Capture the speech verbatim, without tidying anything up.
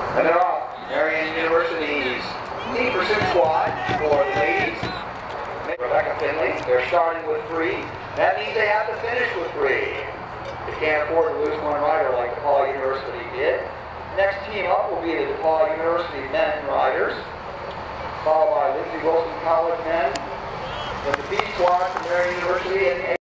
And they're off. Marian University's team pursuit squad for the ladies. Rebecca Finley, they're starting with three. That means they have to finish with three. They can't afford to lose one rider like DePaul University did. Next team up will be the DePaul University men riders, followed by Lindsey Wilson College men, then the B squad from Marian University, and